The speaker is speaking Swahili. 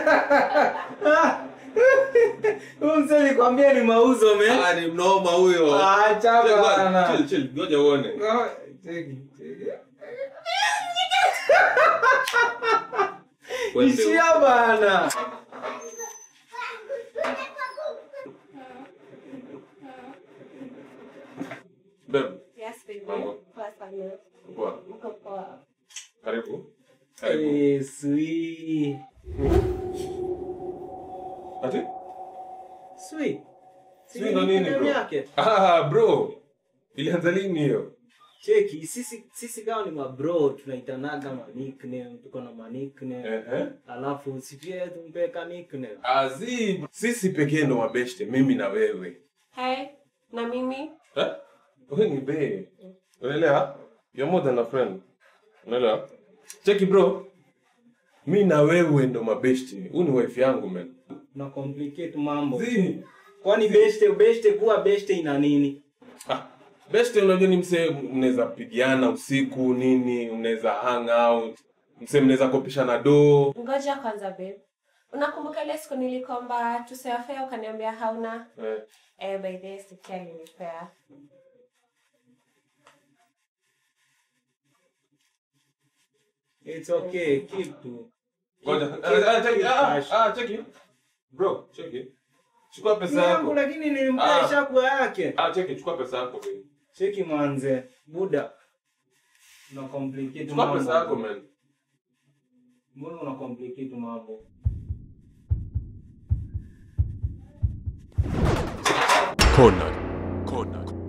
Umseli kwambia ni mauzo man. Ni mnoma huyo. Acha bana. Chill, ngoja uone. Cheki. Ishia bana. Babe. Yes, baby. Poa. Karibu. Sweet. Ati? Sweet. Sweet ndo nini bro? Bro. Ilianza lini hiyo? Cheki, sisi kama ni mabro tunaitanaga ma nickname, tuko na ma nickname. Alafu sipie tumpeka nickname. Sisi pekee ndo mabeshte, mimi na wewe. Hey, na mimi? Wewe ni bae. Unaelewa? You're more than a friend. Unaelewa? Cheki bro. Mimi na wewe ndo mabeshte. Huyu ni wife yangu man. Na complicate mambo. Kwani beshte kuwa beshte ina nini? Beshte unajua ni mse mnaweza pigiana usiku nini, unaweza hang out, mse mnaweza kopishana do. Ngoja kwanza babe. Unakumbuka ile siku nilikomba tuseafea ukaniambia hauna? By this sikiali nipea. It's okay, keep to. Check it. Bro, check it. Chukua pesa yako. Lakini nilimpea shakwa yake. Check it, chukua pesa yako baby. Cheki manze, buda. Una complicate mambo. Chukua pesa yako man. Mbona una complicate mambo? Corner.